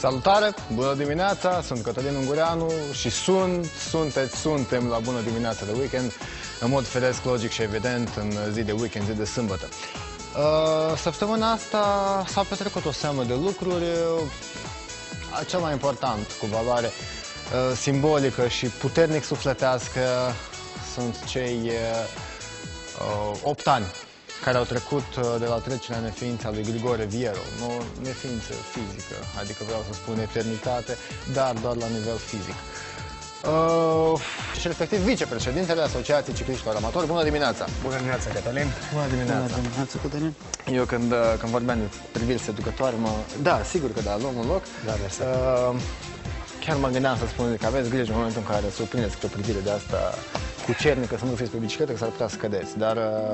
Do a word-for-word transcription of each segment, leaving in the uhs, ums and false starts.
Salutare! Bună dimineața! Sunt Cătălin Ungureanu și sunt, sunteți, suntem la Bună dimineața de weekend, în mod firesc, logic și evident, în zi de weekend, zi de sâmbătă. Săptămâna asta s-au petrecut o seamă de lucruri, cel mai important, cu valoare simbolică și puternic sufletească, sunt cei opt ani care au trecut de la trecerea neființa lui Grigore Vierou, nu neființă fizică, adică vreau să spun eternitate, dar doar la nivel fizic. Uh, și respectiv vicepreședintele Asociației Cicliștilor Amatori. Bună dimineața! Bună dimineața, Cătălin! Bună dimineața! Bună dimineața, Cătălin! Eu când, când vorbeam de priviri seducătoare, mă... Da, sigur că da, luăm un loc. Da, mersi. Uh, chiar mă gândeam să spun că aveți grijă în momentul în care surprindeți cu o privire de asta cucernică, să nu fiți pe bicicletă, că s-ar putea să cădeți. Dar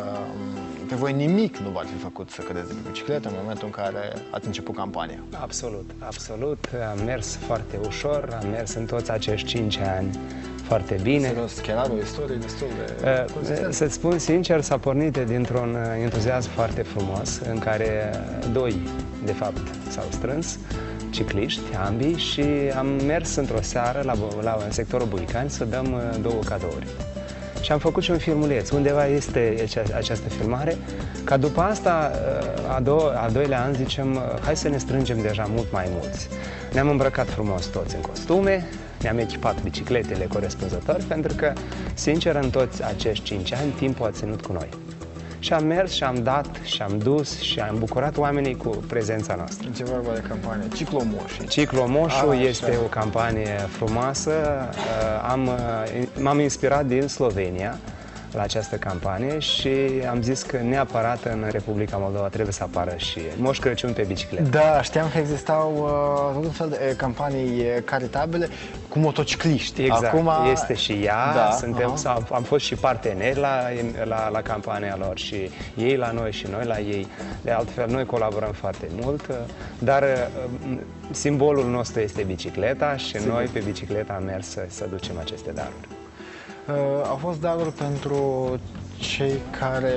pe voi nimic nu v-ar fi făcut să cădeți de pe bicicletă în momentul în care ați început campania. Absolut, absolut. Am mers foarte ușor, am mers în toți acești cinci ani foarte bine. Serios, chiar are o istorie destul de consistentă. Să-ți spun sincer, s-a pornit dintr-un entuziasm foarte frumos, în care doi, de fapt, s-au strâns, cicliști, ambii, și am mers într-o seară la, la în sectorul Buicani să dăm două cadouri. Și am făcut și un filmuleț, undeva este această filmare, ca după asta, a, do a doilea an, zicem, hai să ne strângem deja mult mai mulți. Ne-am îmbrăcat frumos toți în costume, ne-am echipat bicicletele corespunzător, pentru că, sincer, în toți acești cinci ani, timpul a ținut cu noi. Și am mers și am dat și am dus și am bucurat oamenii cu prezența noastră. Ce vorba de campanie? Ciclomoșii. Ciclomoșul A, este așa. o campanie frumoasă. Am, m-am inspirat din Slovenia la această campanie și am zis că neapărat în Republica Moldova trebuie să apară și Moș Crăciun pe bicicletă. Da, știam că existau uh, tot un fel de campanii caritabile cu motocicliști. Exact, Acum este și ea, da, suntem, uh-huh. am, am fost și parteneri la, la, la campania lor, și ei la noi și noi la ei. De altfel, noi colaborăm foarte mult, dar simbolul nostru este bicicleta și Sigur. Noi pe bicicleta am mers să, să ducem aceste daruri. Uh, au fost daruri pentru cei care...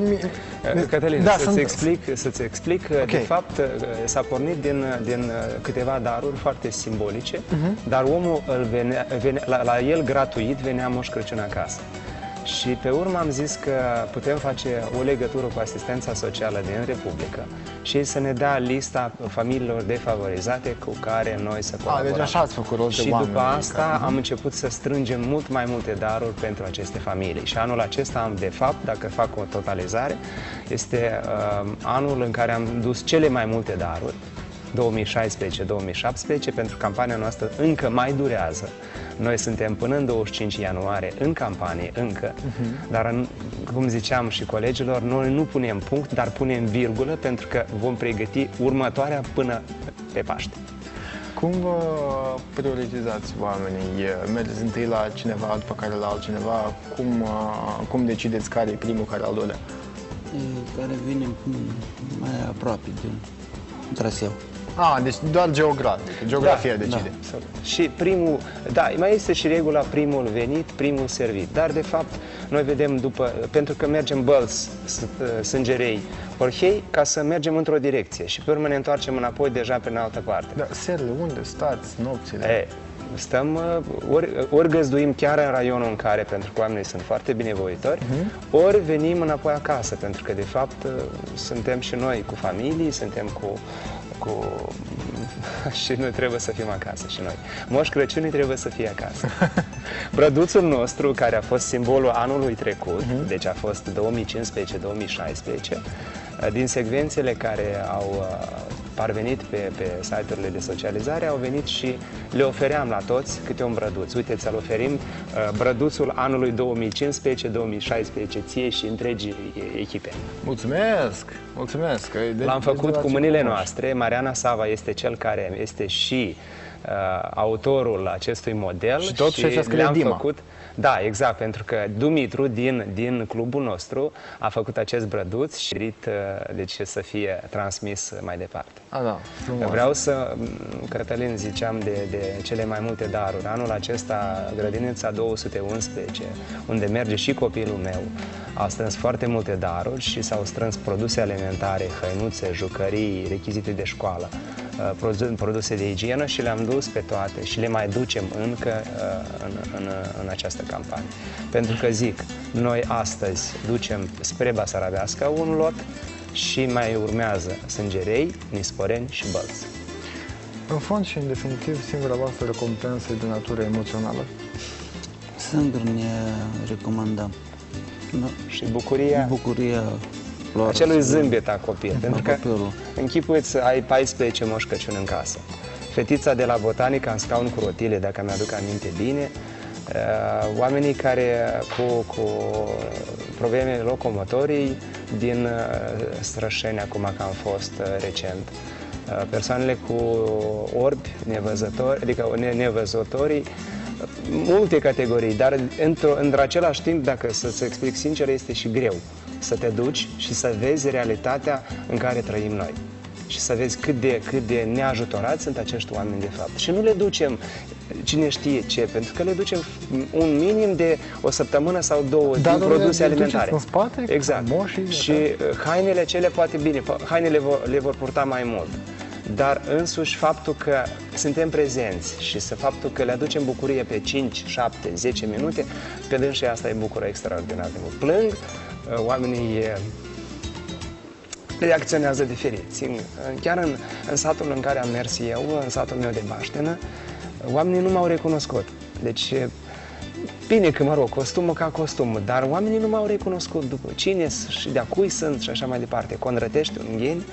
Cătălin, da, să-ți sunt... explic, să-ți explic okay. De fapt, s-a pornit din, din câteva daruri foarte simbolice, uh-huh. dar omul, îl venea, venea, la, la el gratuit, venea Moș Crăciun acasă. Și pe urmă am zis că putem face o legătură cu asistența socială din Republică și să ne dea lista familiilor defavorizate cu care noi să colaborăm. A, deci așa ați făcut rost de Și oameni după asta care... am început să strângem mult mai multe daruri pentru aceste familii. Și anul acesta am, de fapt, dacă fac o totalizare, este uh, anul în care am dus cele mai multe daruri, două mii șaisprezece două mii șaptesprezece, pentru campania noastră încă mai durează. Noi suntem până în douăzeci și cinci ianuarie în campanie, încă, uh-huh. dar, în, cum ziceam și colegilor, noi nu punem punct, dar punem virgulă, pentru că vom pregăti următoarea până pe Paște. Cum vă prioritizați oamenii? Mergeți întâi la cineva, după care la altcineva? Cum, cum decideți care e primul, care al doilea? Care vine mai aproape de traseu. A, deci doar geografic. Geografia da, decide. Da. Și primul, da, mai este și regula primul venit, primul servit. Dar, de fapt, noi vedem după, pentru că mergem Bălți, Sângerei, Orhei, ca să mergem într-o direcție și pe urmă ne întoarcem înapoi deja pe în altă parte. Da, serile, unde stați, nopțile? E, stăm, ori, ori găzduim chiar în raionul în care, pentru că oamenii sunt foarte binevoitori, uh-huh. ori venim înapoi acasă, pentru că, de fapt, suntem și noi cu familii, suntem cu... cu... și noi trebuie să fim acasă și noi. Moș Crăciunii trebuie să fie acasă. Brăduțul nostru, care a fost simbolul anului trecut, uh-huh. deci a fost două mii cincisprezece două mii șaisprezece, din secvențele care au parvenit pe, pe site-urile de socializare, au venit și le ofeream la toți câte un brăduț. Uite, ți-l oferim brăduțul anului două mii cincisprezece două mii șaisprezece, ție și întregii echipe. Mulțumesc! Mulțumesc! L-am făcut cu mâinile noastre. Mariana Sava este cel care este și uh, autorul acestui model. Și tot și le-am făcut. Da, exact, pentru că Dumitru din, din clubul nostru a făcut acest brăduț și uh, deci să fie transmis mai departe. A, da, frumos. Vreau să, Cătălin, ziceam de, de cele mai multe daruri. Anul acesta, grădinița două sute unsprezece, unde merge și copilul meu, a strâns foarte multe daruri și s-au strâns produse alimentare, hăinuțe, jucării, rechizite de școală. produse de igienă și le-am dus pe toate și le mai ducem încă în, în, în această campanie. Pentru că zic, noi astăzi ducem spre Basarabeasca un lot și mai urmează Sângerei, Nisporeni și Bălți. În fond și în definitiv, singura voastră recompensă e de natură emoțională? Singur ne recomandăm. Nu? Și bucuria, bucuria lor, acelui zâmbet a copil. Pentru că copilul. închipuiți, ai paisprezece Moș Crăciun în casă. Fetița de la Botanica în scaun cu rotile, dacă mi-aduc aminte bine, oamenii care cu, cu probleme locomotorii din Strășeni, acum că am fost recent, persoanele cu orbi, nevăzători, adică nevăzătorii, multe categorii, dar într-același timp, dacă să-ți explic sincer, este și greu să te duci și să vezi realitatea în care trăim noi. Și să vezi cât de, cât de neajutorați sunt acești oameni de fapt. Și nu le ducem cine știe ce, pentru că le ducem un minim de o săptămână sau două din produse alimentare. În spate, exact. Moșii, și hainele cele poate bine, hainele le vor purta mai mult. Dar însuși faptul că suntem prezenți și să faptul că le aducem bucurie pe cinci, șapte, zece minute, pe dânsii asta e bucură extraordinar de mult. Plâng, oamenii reacționează diferit. Chiar în, în satul în care am mers eu, în satul meu de Baștenă, oamenii nu m-au recunoscut. Deci, bine că, mă rog, costumul ca costumul, dar oamenii nu m-au recunoscut după cine și de-a cui sunt și așa mai departe. Conrătești, Ungheni.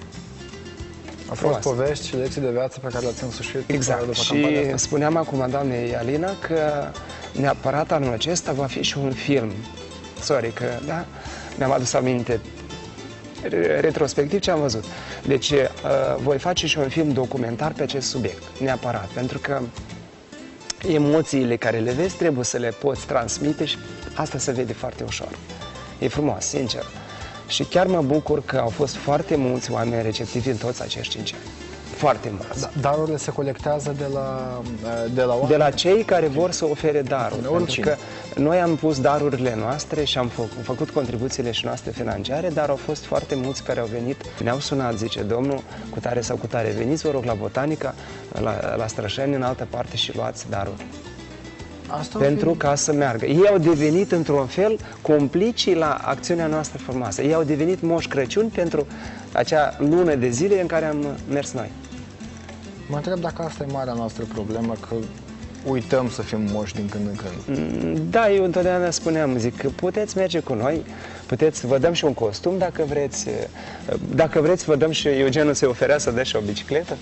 Au fost povești și lecții de viață pe care le-ați însușit. Exact. După și spuneam acum doamnei Alina că neapărat anul acesta va fi și un film. Sorry, că, da, mi-am adus aminte retrospectiv ce am văzut. Deci, uh, voi face și un film documentar pe acest subiect, neapărat, pentru că emoțiile care le vezi trebuie să le poți transmite și asta se vede foarte ușor. E frumos, sincer. Și chiar mă bucur că au fost foarte mulți oameni receptivi în toți acești cinci ani. Foarte mulți. Da, darurile se colectează de la, de la oameni? De la cei care vor să ofere daruri. Pentru că noi am pus darurile noastre și am fă, făcut contribuțiile și noastre financiare, dar au fost foarte mulți care au venit, ne-au sunat, zice domnul, cu tare sau cu tare, veniți, vă rog, la Botanica, la, la Strășeni, în altă parte și luați daruri. Asta pentru ca să meargă. Ei au devenit, într-un fel, complicii la acțiunea noastră frumoasă. Ei au devenit Moș Crăciun pentru acea lună de zile în care am mers noi. Mă întreb dacă asta e marea noastră problemă, că uităm să fim moși din când în când. Da, eu întotdeauna spuneam, zic, puteți merge cu noi, puteți, vă dăm și un costum dacă vreți, dacă vreți, vă dăm și, Eugenul se oferea să dea și o bicicletă.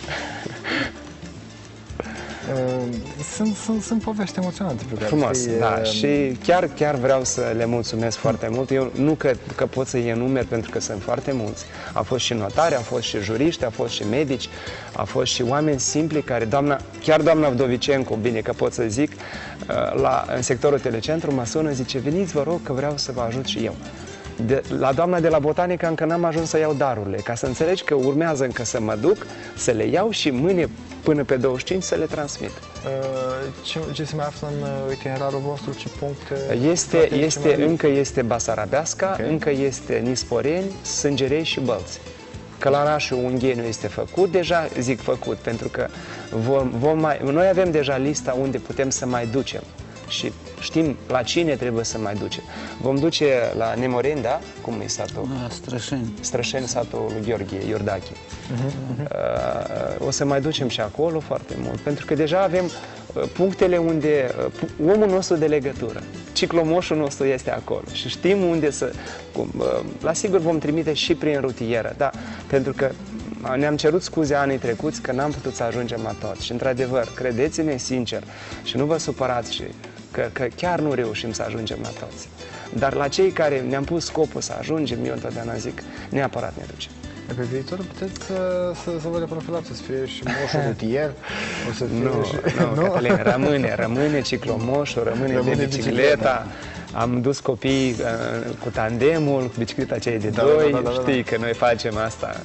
Sunt, sunt, sunt povești emoționante pe care frumos, știi, da, e... și chiar, chiar vreau să le mulțumesc foarte mult. Eu nu cred că pot să-i enumer pentru că sunt foarte mulți. Au fost și notari, au fost și juriști, au fost și medici, au fost și oameni simpli care, doamna, chiar doamna Vdovicenco, bine că pot să zic, la, în sectorul Telecentru mă sună, zice, veniți vă rog că vreau să vă ajut și eu. De, la doamna de la Botanica încă n-am ajuns să iau darurile, ca să înțelegi că urmează încă să mă duc, să le iau și mâine până pe douăzeci și cinci să le transmit. Ce, ce se mai află în itinerarul vostru? Ce puncte? Este, este, încă este Basarabeasca, okay. Încă este Nisporeni, Sângerei și Bălți. Călărașul Ungheniu este făcut, deja zic făcut, pentru că vom, vom mai, noi avem deja lista unde putem să mai ducem. Și știm la cine trebuie să mai ducem. Vom duce la Nemoreni, da? Cum e satul? La Strășeni. Strășeni, satul lui Gheorghe, Iordache. Uh-huh, uh-huh. Uh, o să mai ducem și acolo foarte mult, pentru că deja avem uh, punctele unde uh, omul nostru de legătură, ciclomoșul nostru este acolo și știm unde să... Cum, uh, la sigur vom trimite și prin rutieră, da? Pentru că ne-am cerut scuze anii trecuți că n-am putut să ajungem la toți și, într-adevăr, credeți-ne sincer și nu vă supărați și că, că chiar nu reușim să ajungem la toți. Dar la cei care ne-am pus scopul să ajungem, eu întotdeauna zic, neapărat ne ducem. Pe viitor puteți să, să, să vă reprofilați, să fie și moșul rutier, o să fie nu, și... Nu, nu, Cătălin, rămâne, rămâne ciclomoșul, rămâne, rămâne de bicicleta. bicicleta. Am dus copiii uh, cu tandemul, cu bicicleta aceea de da, doi, da, da, da, știi da. Că noi facem asta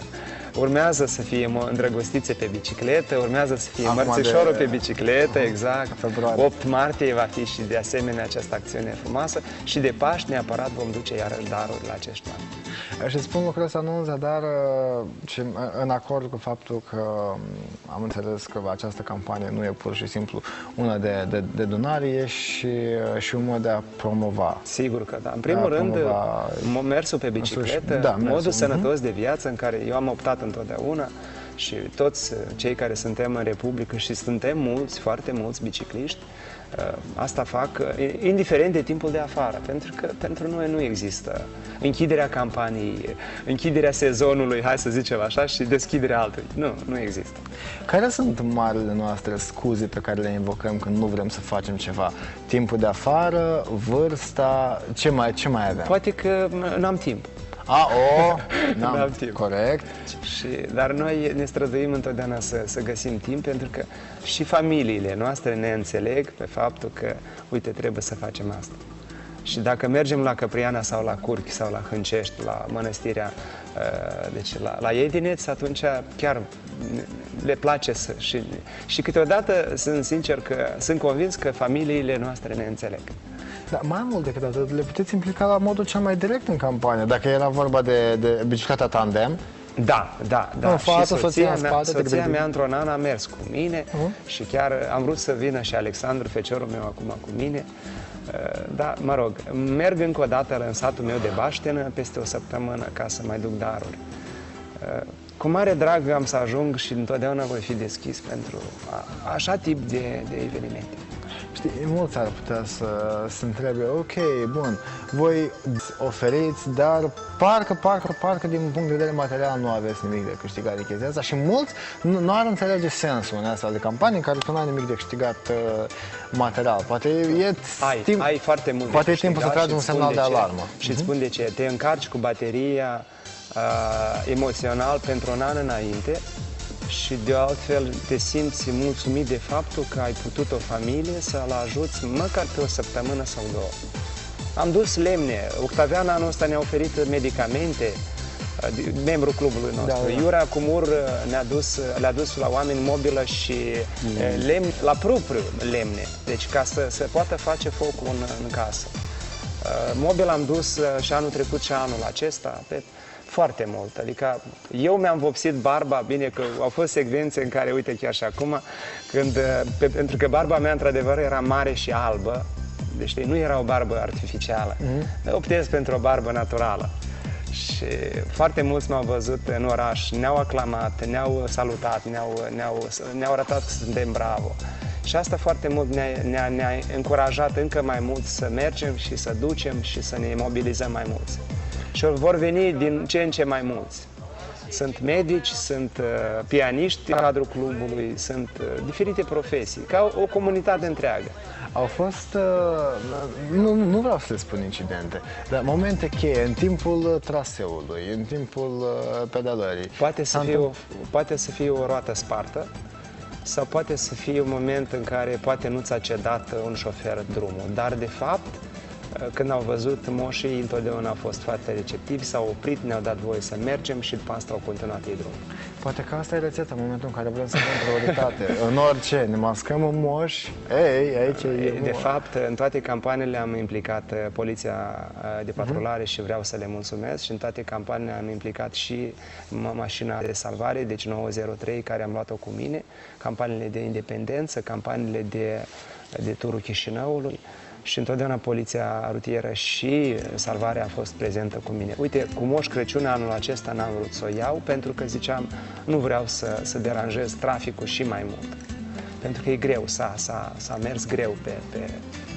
urmează să fie îndrăgostițe pe bicicletă, urmează să fie Acum mărțișorul de... pe bicicletă, exact. Februarie. opt martie va fi și de asemenea această acțiune frumoasă și de Paști neapărat vom duce iarăși daruri la acești oameni. Și spun lucrul ăsta nu în zadar, ci în acord cu faptul că am înțeles că această campanie nu e pur și simplu una de, de, de donare, e și, și un mod de a promova. Sigur că da. În primul rând, promova... mersul pe bicicletă, da, mersul. modul sănătos de viață în care eu am optat întotdeauna și toți cei care suntem în Republică și suntem mulți, foarte mulți bicicliști, asta fac indiferent de timpul de afară, pentru că pentru noi nu există închiderea campaniei, închiderea sezonului, hai să zicem așa, și deschiderea altui. Nu, nu există. Care sunt marile noastre scuze pe care le invocăm când nu vrem să facem ceva? Timpul de afară, vârsta, ce mai, ce mai avem? Poate că n-am timp. A, o, n-am timp. Corect. Și, dar noi ne străduim întotdeauna să, să găsim timp, pentru că și familiile noastre ne înțeleg pe faptul că, uite, trebuie să facem asta. Și dacă mergem la Căpriana sau la Curchi sau la Hâncești, la mănăstirea, deci la, la Iedineț, atunci chiar le place să... Și, și câteodată sunt sincer că sunt convins că familiile noastre ne înțeleg. Dar mai mult decât atât, le puteți implica la modul cel mai direct în campanie. Dacă era vorba de, de bicicleta tandem, da, da, da. Fată, și soția, soția, mea, spate, soția mea într-un an a mers cu mine uh-huh. și chiar am vrut să vină și Alexandru, feciorul meu, acum cu mine. Da, mă rog, merg încă o dată în satul meu de Baștenă peste o săptămână ca să mai duc daruri. Cu mare drag am să ajung și întotdeauna voi fi deschis pentru a, așa tip de, de evenimente. Știi, mulți ar putea să se întrebe, ok, bun, voi oferiți, dar parcă, parcă, parcă din punct de vedere material nu aveți nimic de câștigat de chestia asta și mulți nu, nu ar înțelege sensul unei astfel de campanii în care tu nu ai nimic de câștigat uh, material. Poate e ai, timp, ai foarte mult poate e timpul să tragi un semnal de, de alarmă. Și îți spun de ce. Te încarci cu bateria uh, emoțional pentru un an înainte și de altfel te simți mulțumit de faptul că ai putut o familie să-l ajuți măcar pe o săptămână sau două. Am dus lemne, Octavian anul ăsta ne-a oferit medicamente, membrul clubului nostru. Da, da. Iurea Cumur ne-a dus, le-a dus la oameni mobilă și mm. lemne, la propriu lemne, deci ca să se poată face focul în, în casă. Mobil am dus și anul trecut și anul acesta, pe foarte mult, adică eu mi-am vopsit barba, bine că au fost secvențe în care, uite chiar și acum, când, pe, pentru că barba mea într-adevăr era mare și albă, deci nu era o barbă artificială, mm-hmm. optez pentru o barbă naturală. Și foarte mulți m-au văzut în oraș, ne-au aclamat, ne-au salutat, ne-au, ne-au, ne-au arătat că suntem bravo. Și asta foarte mult ne-a, ne-a, ne-a încurajat încă mai mult să mergem și să ducem și să ne mobilizăm mai mulți. Și vor veni din ce în ce mai mulți. Sunt medici, sunt uh, pianiști în cadrul clubului, sunt uh, diferite profesii, ca o, o comunitate întreagă. Au fost, uh, nu, nu vreau să le spun incidente, dar momente cheie în timpul traseului, în timpul uh, pedalării. Poate să, fie o, poate să fie o roată spartă sau poate să fie un moment în care poate nu ți-a cedat un șofer drumul, dar de fapt când au văzut moșii, întotdeauna au fost foarte receptivi, s-au oprit, ne-au dat voie să mergem și după asta au continuat ei drumul. Poate că asta e rețeta în momentul în care vrem să avem prioritate. În orice, ne mascăm în moși, ei, aici e... De fapt, în toate campaniile am implicat Poliția de Patrulare uh-huh. și vreau să le mulțumesc și în toate campaniile am implicat și mașina de salvare, deci nouă zero trei, care am luat-o cu mine, campaniile de independență, campaniile de, de turul Chișinăului. Și întotdeauna Poliția Rutieră și Salvarea a fost prezentă cu mine. Uite, cu Moș Crăciun anul acesta n-am vrut să o iau, pentru că ziceam, nu vreau să, să deranjez traficul și mai mult. Pentru că e greu, s-a, s-a, s-a mers greu pe, pe,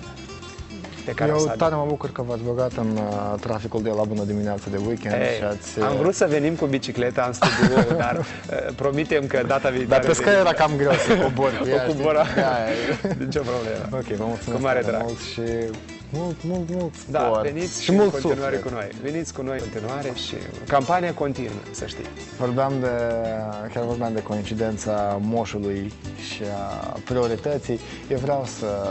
pe care Eu tare mă bucur că v-ați băgat în uh, traficul de la bună dimineață de weekend. Ei, și ați, am vrut să venim cu bicicleta în studio, dar uh, promitem că data viitoare... Dar pe scări era cam greu să cobor cu ea, o cobora. Nici o problemă. Ok, vă mulțumesc cu mare drag. mult și mult, mult, mult Da, sport. veniți și în mult continuare suflet. cu noi. Veniți cu noi în continuare și campania continuă, să știi. Vorbeam de, chiar vorbeam de coincidența moșului și a priorității. Eu vreau să